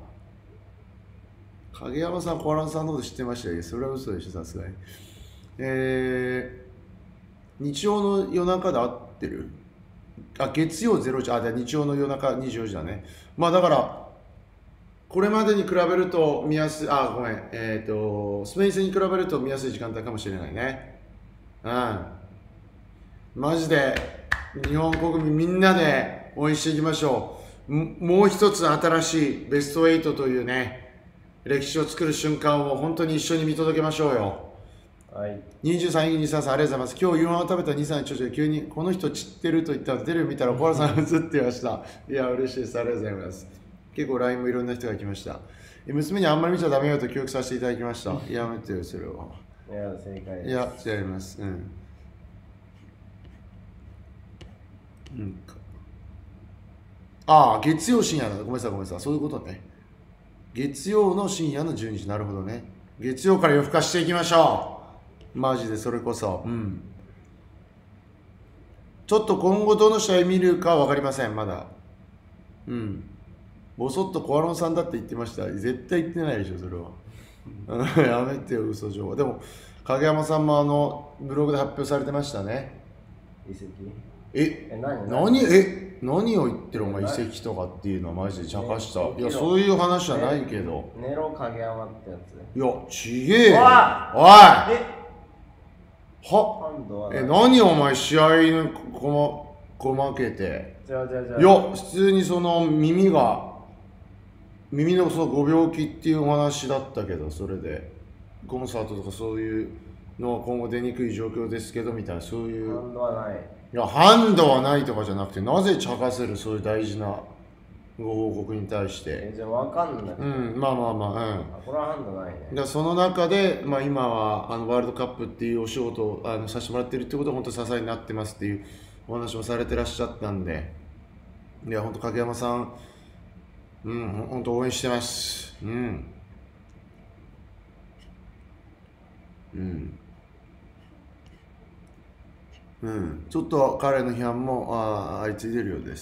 S1: 影山さん小原さんのこと知ってましたよそれは嘘でしょさすがにえー日曜の夜中で合ってるあ、月曜ゼロじ、あ、日曜の夜中にじゅうよじだね。まあだから、これまでに比べると見やすい、あ、ごめん、えっと、スペイン戦に比べると見やすい時間帯かもしれないね。うん。 マジで日本国民みんなで応援していきましょう。もう一つ新しいベストはちというね、歴史を作る瞬間を本当に一緒に見届けましょうよ。
S2: はい、
S1: にじゅうさんいにさんさんありがとうございます。今日夕飯を食べたにさんにちょちょ急にこの人知ってると言ったらテレビ見たら小原さん映ってました。いや嬉しいです。ありがとうございます。結構 ライン もいろんな人が来ました。娘にあんまり見ちゃダメよと教育させていただきました。やめてよそれは。
S2: いや正解です。
S1: いや違います。うん。うん、ああ月曜深夜だ。ごめんなさいごめんなさい。そういうことね。月曜の深夜のじゅうにじ。なるほどね。月曜から夜更かしていきましょう。マジでそれこそ。うん。ちょっと今後どの試合見るか分かりません、まだ。うん。ぼそっとコアロンさんだって言ってました。絶対言ってないでしょ、それは。やめてよ、嘘情報。でも、影山さんもあの、ブログで発表されてましたね。
S2: 移籍
S1: え、
S2: え、何
S1: 何え、何を言ってるお前、移籍とかっていうのはマジで茶化した。いや、そういう話じゃないけど。
S2: ネロ影山ってやつ。
S1: いや、ちげえよ。おい
S2: え
S1: はえ、何お前試合のこま、こまけて。
S2: じゃあじゃあじゃあ。
S1: いや、普通にその耳が、耳のそのご病気っていうお話だったけど、それで、コンサートとかそういうのは今後出にくい状況ですけど、みたいな、そういう。
S2: ハンドはない。
S1: いや、ハンドはないとかじゃなくて、なぜ茶化せる、そういう大事なご報告に対して。
S2: え、じゃあ分かんない。
S1: うん、まあまあまあ、うん。
S2: あ、これはハンドないね。
S1: だその中で、まあ、今はあのワールドカップっていうお仕事をあのさせてもらってるってことは本当支えになってますっていうお話もされてらっしゃったんで、いや本当影山さん、うん、本当応援してます。うん。うん。うん、ちょっと彼の批判もあ相次いでるようです。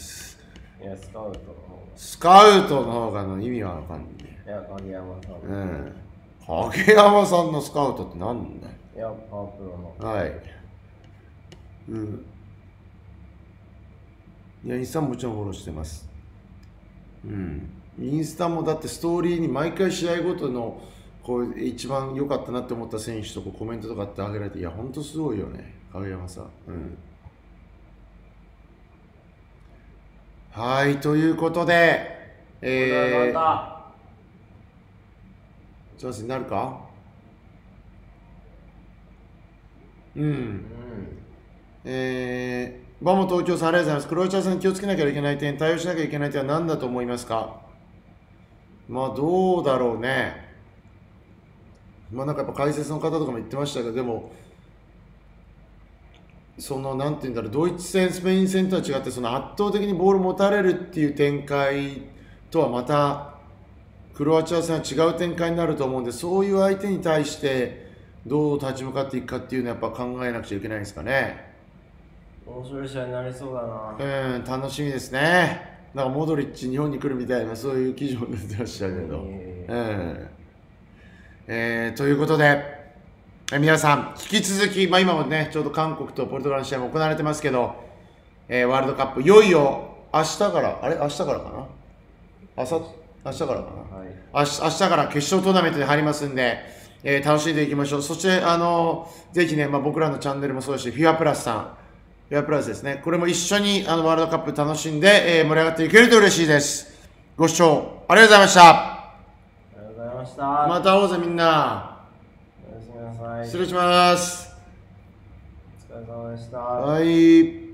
S2: いや、スカウトの方が。
S1: スカウトの方がの意味はわかんない。
S2: いや、影山さん。
S1: うん。影山さんのスカウトって何だよ。
S2: いや、パワープロの。
S1: はい。うん。いや、インスタももちろんフォローしてます。うん。インスタもだってストーリーに毎回試合ごとのこう一番良かったなって思った選手とこうコメントとかってあげられて、いや、ほんとすごいよね、影山さん。うん。はい、ということで、えー、チャンスになるか。うん。うん、えー、バモ東京さんありがとうございます。クロアチア戦気をつけなきゃいけない点、対応しなきゃいけない点は何だと思いますか。まあどうだろうね。まあなんかやっぱ解説の方とかも言ってましたけど、でも、そのなんていうんだろう、ドイツ戦、スペイン戦とは違って、その圧倒的にボール持たれるっていう展開とはまた、クロアチア戦は違う展開になると思うんで、そういう相手に対してどう立ち向かっていくかっていうのはやっぱ考えなくちゃいけないんですかね。
S2: 面白い試合になりそうだな。
S1: うん、楽しみですね。なんかモドリッチ日本に来るみたいなそういう記事も出てましたけど。えーえー、ということで。皆さん、引き続き、まあ、今もね、ちょうど韓国とポルトガルの試合も行われてますけど、えー、ワールドカップ、いよいよ明日から、あれ明日からかな明日、明日からかな、はい、明日、明日から決勝トーナメントに入りますんで、えー、楽しんでいきましょう。そして、あのー、ぜひね、まあ、僕らのチャンネルもそうですし、フィアプラスさん、フィアプラスですね、これも一緒にあのワールドカップ楽しんで、えー、盛り上がっていけると嬉しいです。ご視聴ありがとうございました。
S2: ありがとうございました。
S1: また会おうぜ、みんな。失礼します。
S2: お疲れ様でした。
S1: はい。